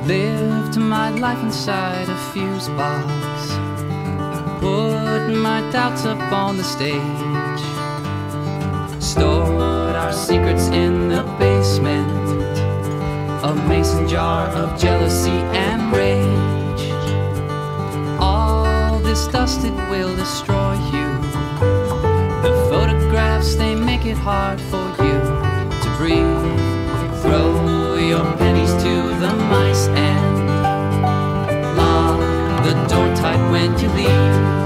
Lived my life inside a fuse box, put my doubts up on the stage, stored our secrets in the basement, a mason jar of jealousy and rage. All this dust, it will destroy you. The photographs, they make it hard for you to breathe. Throw your pennies to the mice and lock the door tight when you leave.